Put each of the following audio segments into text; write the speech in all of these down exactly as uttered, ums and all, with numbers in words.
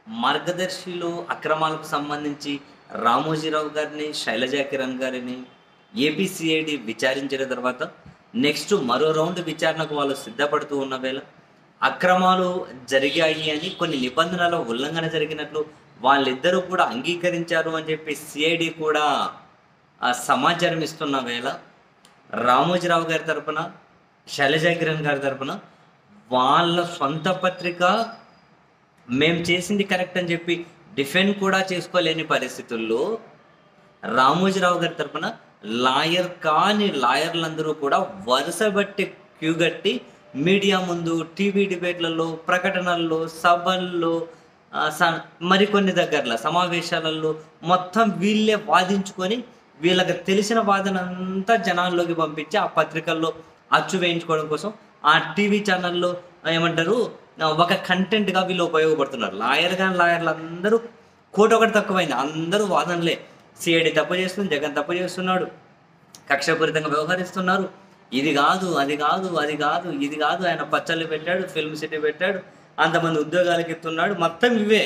మార్గదర్శిలో అక్రమాలకు సంబంధించి రామోజీరావు గారిని, శైలజా కిరణ్ గారిని ఏపీసీఐడి విచారించిన తర్వాత నెక్స్ట్ మరో రౌండ్ విచారణకు వాళ్ళు సిద్ధపడుతూ ఉన్న వేళ అక్రమాలు జరిగాయి అని కొన్ని నిబంధనల ఉల్లంఘన జరిగినట్లు వాళ్ళిద్దరూ కూడా అంగీకరించారు అని చెప్పి సిఐడి కూడా ఆ సమాచారం ఇస్తున్న వేళ రామోజీరావు గారి తరపున, శైలజా కిరణ్ గారి తరపున వాళ్ళ సొంత పత్రిక మేము చేసింది కరెక్ట్ అని చెప్పి డిఫెండ్ కూడా చేసుకోలేని పరిస్థితుల్లో రామోజీరావు గారి తరపున లాయర్ కాని లాయర్లందరూ కూడా వరుస బట్టి క్యూ గట్టి మీడియా ముందు, టీవీ డిబేట్లలో, ప్రకటనల్లో, సభల్లో, మరికొన్ని దగ్గరలో సమావేశాలలో మొత్తం వీళ్ళే వాదించుకొని వీళ్ళకి తెలిసిన వాదన అంతా జనాల్లోకి పంపించి ఆ పత్రికల్లో అచ్చు వేయించుకోవడం కోసం ఆ టీవీ ఛానల్లో ఏమంటారు ఒక కంటెంట్గా వీళ్ళు ఉపయోగపడుతున్నారు. లాయర్ కానీ లాయర్లు అందరూ కోట ఒకటి తక్కువైంది, అందరూ వాదనలే. సిఐడి తప్పు చేస్తుంది, జగన్ తప్పు చేస్తున్నాడు, కక్షపూరితంగా వ్యవహరిస్తున్నారు, ఇది కాదు అది కాదు అది కాదు ఇది కాదు, ఆయన పచ్చళ్ళు పెట్టాడు, ఫిల్మ్ సిటీ పెట్టాడు, అంతమంది ఉద్యోగాలకు ఇస్తున్నాడు, మొత్తం ఇవే.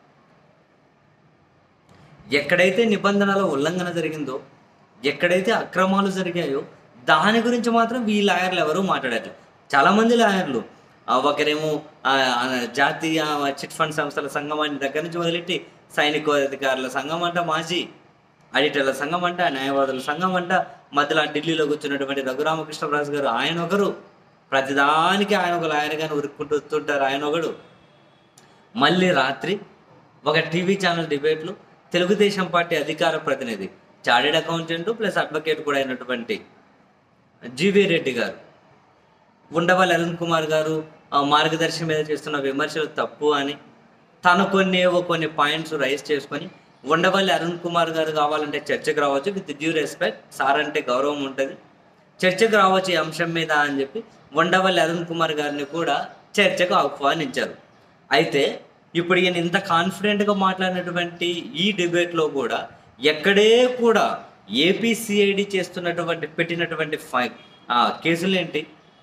ఎక్కడైతే నిబంధనల ఉల్లంఘన జరిగిందో, ఎక్కడైతే అక్రమాలు జరిగాయో దాని గురించి మాత్రం ఈ లాయర్లు ఎవరూ మాట్లాడారు. చాలామంది లాయర్లు ఒకరేమో జాతీయ చిట్ ఫండ్ సంస్థల సంఘం అని దగ్గర నుంచి మొదలెట్టి సైనికోధికారుల సంఘం అంట, మాజీ ఆడిటర్ల సంఘం అంట, న్యాయవాదుల సంఘం అంట, మధ్యలో ఢిల్లీలో కూర్చున్నటువంటి రఘురామకృష్ణరాజు గారు ఆయన ఒకరు, ప్రతిదానికి ఆయన ఒక లాయర్గానే ఉరుక్కుంటూ వస్తుంటారు ఆయన ఒకడు. మళ్ళీ రాత్రి ఒక టీవీ ఛానల్ డిబేట్లు తెలుగుదేశం పార్టీ అధికార ప్రతినిధి, చార్టెడ్ అకౌంటెంట్ ప్లస్ అడ్వకేట్ కూడా అయినటువంటి జీవీ రెడ్డి గారు, ఉండవల్లి అరుణ్ కుమార్ గారు మార్గదర్శి మీద చేస్తున్న విమర్శలు తప్పు అని తను కొన్ని ఏవో కొన్ని పాయింట్స్ రైజ్ చేసుకొని ఉండవల్లి అరుణ్ కుమార్ గారు కావాలంటే చర్చకు రావచ్చు, విత్ డ్యూ రెస్పెక్ట్, సార్ అంటే గౌరవం ఉంటుంది, చర్చకు రావచ్చు ఈ అంశం మీద అని చెప్పి ఉండవల్లి అరుణ్ కుమార్ గారిని కూడా చర్చకు ఆహ్వానించారు. అయితే ఇప్పుడు ఈయన ఇంత కాన్ఫిడెంట్గా మాట్లాడినటువంటి ఈ డిబేట్లో కూడా ఎక్కడే కూడా ఏపీసీఐడి చేస్తున్నటువంటి పెట్టినటువంటి ఫై కేసులేంటి,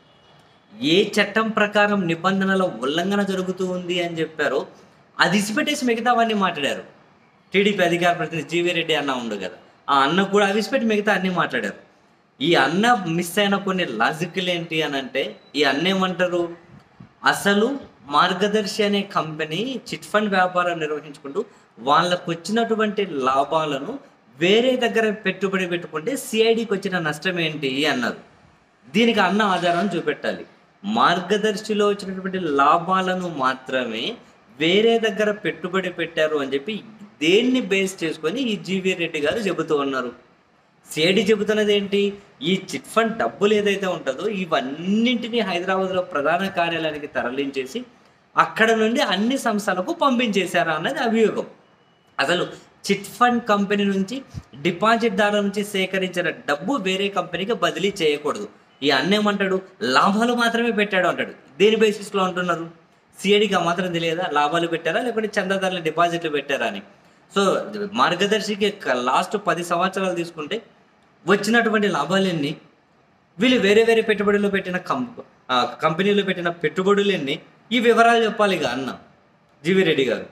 ఏ చట్టం ప్రకారం నిబంధనల ఉల్లంఘన జరుగుతూ ఉంది అని చెప్పారో అది ఇసిపెట్టేసి మిగతావన్నీ మాట్లాడారు. టీడీపీ అధికార ప్రతినిధి జీవీ రెడ్డి అన్న ఉండు కదా, ఆ అన్న కూడా అవిసిపెట్టి మిగతా అన్నీ మాట్లాడారు. ఈ అన్న మిస్ అయిన కొన్ని లాజిక్లు ఏంటి అని అంటే, ఈ అన్న ఏమంటారు, అసలు మార్గదర్శి అనే కంపెనీ చిట్ ఫండ్ వ్యాపారం నిర్వహించుకుంటూ వాళ్ళకు వచ్చినటువంటి లాభాలను వేరే దగ్గర పెట్టుబడి పెట్టుకుంటే సిఐడికి వచ్చిన నష్టం ఏంటి అన్నారు. దీనికి అన్న ఆధారం చూపెట్టాలి. మార్గదర్శిలో వచ్చినటువంటి లాభాలను మాత్రమే వేరే దగ్గర పెట్టుబడి పెట్టారు అని చెప్పి దేన్ని బేస్ చేసుకొని ఈ జీవీ రెడ్డి గారు చెబుతూ ఉన్నారు. సిఐడి చెబుతున్నది ఏంటి, ఈ చిట్ ఫండ్ డబ్బులు ఏదైతే ఉంటుందో ఇవన్నింటినీ హైదరాబాద్లో ప్రధాన కార్యాలయానికి తరలించేసి అక్కడ నుండి అన్ని సంస్థలకు పంపించేశారా అన్నది అభియోగం. అసలు చిట్ ఫండ్ కంపెనీ నుంచి డిపాజిట్దారుల నుంచి సేకరించిన డబ్బు వేరే కంపెనీకి బదిలీ చేయకూడదు. ఈ అన్నేమంటాడు, లాభాలు మాత్రమే పెట్టాడు అంటాడు. దేని బేసిస్లో అంటున్నారు, సిఐడికి ఆ మాత్రం తెలియదా లాభాలు పెట్టారా లేకపోతే చందాదారుల డిపాజిట్లు పెట్టారా అని. సో మార్గదర్శికి లాస్ట్ పది సంవత్సరాలు తీసుకుంటే వచ్చినటువంటి లాభాలు ఎన్ని, వీళ్ళు వేరే వేరే పెట్టుబడులు పెట్టిన కంప్ కంపెనీలో పెట్టిన పెట్టుబడులు ఎన్ని, ఈ వివరాలు చెప్పాలిగా అన్న జీవీ రెడ్డి గారు.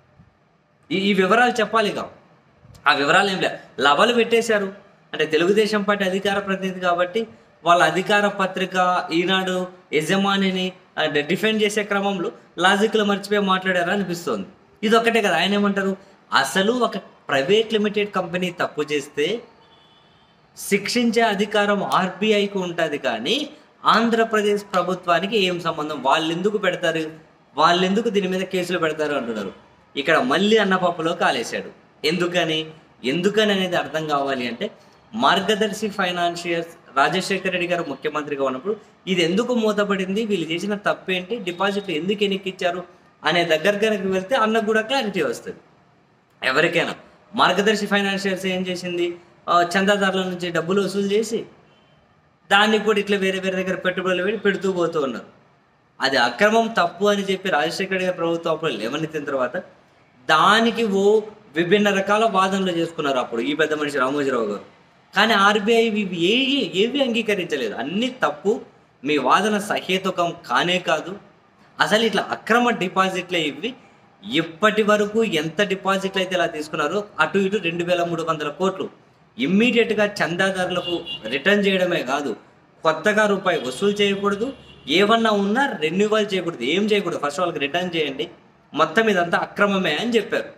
ఈ ఈ వివరాలు చెప్పాలిగా. ఆ వివరాలు ఏం లేదు, లాభాలు పెట్టేశారు అంటే తెలుగుదేశం పార్టీ అధికార ప్రతినిధి కాబట్టి వాళ్ళ అధికార పత్రిక ఈనాడు యజమానిని డిఫెండ్ చేసే క్రమంలో లాజిక్లు మర్చిపోయి మాట్లాడారా అనిపిస్తోంది. ఇది ఒక్కటే కదా. ఆయన ఏమంటారు, అసలు ఒక ప్రైవేట్ లిమిటెడ్ కంపెనీ తప్పు చేస్తే శిక్షించే అధికారం ఆర్బీఐకి ఉంటుంది, కానీ ఆంధ్రప్రదేశ్ ప్రభుత్వానికి ఏం సంబంధం, వాళ్ళు ఎందుకు పెడతారు, వాళ్ళు ఎందుకు దీని మీద కేసులు పెడతారు అంటున్నారు. ఇక్కడ మళ్ళీ అన్నపప్పులో కాలేశాడు. ఎందుకని ఎందుకని అనేది అర్థం కావాలి అంటే, మార్గదర్శి ఫైనాన్షియర్స్ రాజశేఖర రెడ్డి గారు ముఖ్యమంత్రిగా ఉన్నప్పుడు ఇది ఎందుకు మూతపడింది, వీళ్ళు చేసిన తప్పేంటి, డిపాజిట్లు ఎందుకు ఎన్నికిచ్చారు అనే దగ్గర కనుక వెళ్తే అన్నకు కూడా క్లారిటీ వస్తుంది ఎవరికైనా. మార్గదర్శి ఫైనాన్షియర్స్ ఏం చేసింది, చందాదారుల నుంచి డబ్బులు వసూలు చేసి దాన్ని కూడా ఇట్లా వేరే వేరే దగ్గర పెట్టుబడులు పెట్టి పెడుతూ పోతూ ఉన్నారు. అది అక్రమం తప్పు అని చెప్పి రాజశేఖర రెడ్డి గారి ప్రభుత్వం అప్పుడు లేవనెత్తిన తర్వాత దానికి ఓ విభిన్న రకాల వాదనలు చేసుకున్నారు అప్పుడు ఈ పెద్ద మనిషి రామోజీరావు గారు. కానీ ఆర్బీఐ ఇవి ఏవి ఏవి అంగీకరించలేదు. అన్నీ తప్పు, మీ వాదన సహేతుకం కానే కాదు, అసలు ఇట్లా అక్రమ డిపాజిట్లే ఇవి, ఇప్పటి వరకు ఎంత డిపాజిట్లు అయితే ఇలా తీసుకున్నారో అటు ఇటు రెండు వేల మూడు వందల కోట్లు ఇమ్మీడియట్గా చందాదారులకు రిటర్న్ చేయడమే కాదు, కొత్తగా రూపాయి వసూలు చేయకూడదు, ఏమన్నా ఉన్నా రెన్యువల్ చేయకూడదు, ఏం చేయకూడదు, ఫస్ట్ వాళ్ళకి రిటర్న్ చేయండి, మొత్తం ఇదంతా అక్రమమే అని చెప్పారు.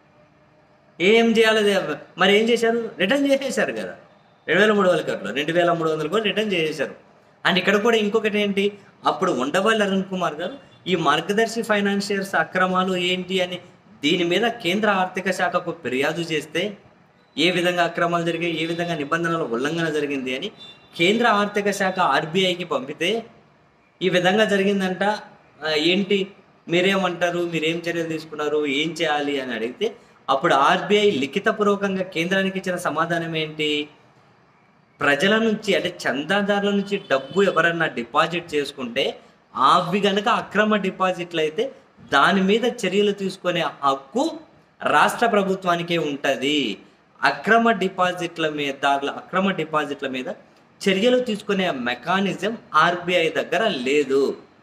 ఏం చేయాలి మరి, ఏం చేశారు? రిటర్న్ చేసేసారు కదా రెండు వేల మూడు వందల కోట్లు రెండు వేల మూడు వందల కోట్లు రిటర్న్ చేసేసారు. అండ్ ఇక్కడ కూడా ఇంకొకటి ఏంటి, అప్పుడు ఉండవల్లి అరుణ్ కుమార్ గారు ఈ మార్గదర్శి ఫైనాన్షియర్స్ అక్రమాలు ఏంటి అని దీని మీద కేంద్ర ఆర్థిక శాఖకు ఫిర్యాదు చేస్తే ఏ విధంగా అక్రమాలు జరిగాయి, ఏ విధంగా నిబంధనల ఉల్లంఘన జరిగింది అని కేంద్ర ఆర్థిక శాఖ ఆర్బీఐకి పంపితే ఈ విధంగా జరిగిందంట, ఏంటి మీరేమంటారు, మీరేం చర్యలు తీసుకున్నారు, ఏం చేయాలి అని అడిగితే అప్పుడు ఆర్బీఐ లిఖితపూర్వకంగా కేంద్రానికి ఇచ్చిన సమాధానం ఏంటి, ప్రజల నుంచి అంటే చందాదారుల నుంచి డబ్బు ఎవరన్నా డిపాజిట్ చేసుకుంటే అవి కనుక అక్రమ డిపాజిట్లు అయితే దాని మీద చర్యలు తీసుకునే హక్కు రాష్ట్ర ప్రభుత్వానికే ఉంటుంది. అక్రమ డిపాజిట్ల మీద అక్రమ డిపాజిట్ల మీద చర్యలు తీసుకునే మెకానిజం ఆర్బీఐ దగ్గర లేదు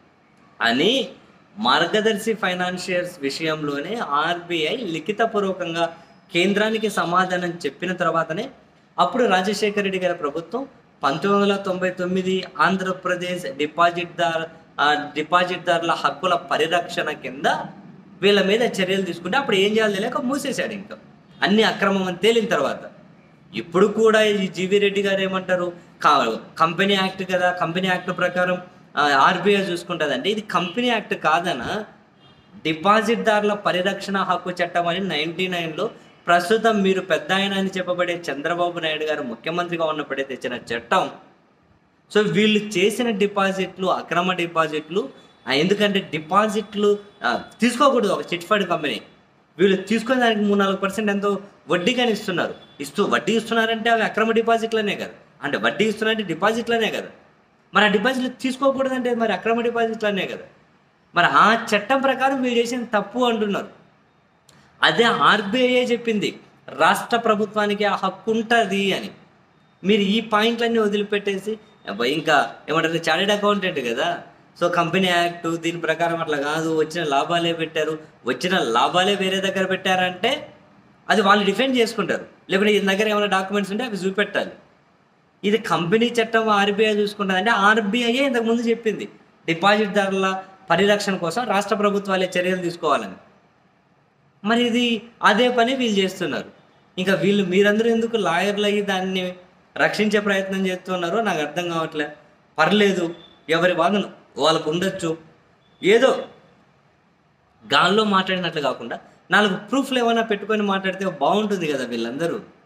అని మార్గదర్శి ఫైనాన్షియర్స్ విషయంలోనే ఆర్బీఐ లిఖితపూర్వకంగా కేంద్రానికి సమాధానం చెప్పిన తర్వాతనే అప్పుడు రాజశేఖర రెడ్డి గారి ప్రభుత్వం పంతొమ్మిది వందల తొంభై తొమ్మిది ఆంధ్రప్రదేశ్ డిపాజిట్దార్ డిపాజిట్దారుల హక్కుల పరిరక్షణ కింద వీళ్ళ మీద చర్యలు తీసుకుంటే అప్పుడు ఏం చేయాలి తెలియక మూసేశాడు. ఇంకా అన్ని అక్రమం అని తేలిన తర్వాత ఇప్పుడు కూడా ఈ జీవీ రెడ్డి గారు ఏమంటారు, కంపెనీ యాక్ట్ కదా, కంపెనీ యాక్ట్ ప్రకారం ఆర్బీఐ చూసుకుంటుందంటే ఇది కంపెనీ యాక్ట్ కాదనా, డిపాజిట్దారుల పరిరక్షణ హక్కు చట్టం అని నైన్టీ నైన్లో ప్రస్తుతం మీరు పెద్ద ఆయన అని చెప్పబడే చంద్రబాబు నాయుడు గారు ముఖ్యమంత్రిగా ఉన్నప్పుడే తెచ్చిన చట్టం. సో వీళ్ళు చేసిన డిపాజిట్లు అక్రమ డిపాజిట్లు, ఎందుకంటే డిపాజిట్లు తీసుకోకూడదు ఒక చిట్ ఫండ్ కంపెనీ, వీళ్ళు తీసుకునే దానికి మూడు నాలుగు పర్సెంట్ ఎంతో వడ్డీగానే ఇస్తున్నారు. ఇస్తూ వడ్డీ ఇస్తున్నారంటే అవి అక్రమ డిపాజిట్లనే కదా, అంటే వడ్డీ ఇస్తున్నారంటే డిపాజిట్లనే కదా, మరి ఆ డిపాజిట్లు తీసుకోకూడదంటే మరి అక్రమ డిపాజిట్లనే కదా, మరి ఆ చట్టం ప్రకారం వీళ్ళు చేసిన తప్పు అంటున్నారు. అదే ఆర్బీఐ చెప్పింది రాష్ట్ర ప్రభుత్వానికి ఆ హక్కు ఉంటుంది అని. మీరు ఈ పాయింట్లన్నీ వదిలిపెట్టేసి ఇంకా ఏమంటారు చార్టెడ్ అకౌంటెంట్ కదా, సో కంపెనీ యాక్ట్ దీని ప్రకారం అట్లా కాదు, వచ్చిన లాభాలే పెట్టారు, వచ్చిన లాభాలే వేరే దగ్గర పెట్టారంటే అది వాళ్ళు డిఫెండ్ చేసుకుంటారు, లేకుంటే ఈ దగ్గర ఏమైనా డాక్యుమెంట్స్ ఉంటే అవి చూపెట్టాలి. ఇది కంపెనీ చట్టం ఆర్బీఐ చూసుకుంటుంది అంటే ఆర్బీఐ ఇంతకుముందు చెప్పింది డిపాజిట్దారుల పరిరక్షణ కోసం రాష్ట్ర ప్రభుత్వాలే చర్యలు తీసుకోవాలని. మరి ఇది అదే పని వీళ్ళు చేస్తున్నారు. ఇంకా వీళ్ళు మీరందరూ ఎందుకు లాయర్లు అయ్యి దాన్ని రక్షించే ప్రయత్నం చేస్తున్నారో నాకు అర్థం కావట్లే. పర్లేదు, ఎవరి వాదన వాళ్ళకు ఉండొచ్చు, ఏదో గాల్లో మాట్లాడినట్లు కాకుండా నాలుగు ప్రూఫ్లు ఏమైనా పెట్టుకొని మాట్లాడితే బాగుంటుంది కదా వీళ్ళందరూ.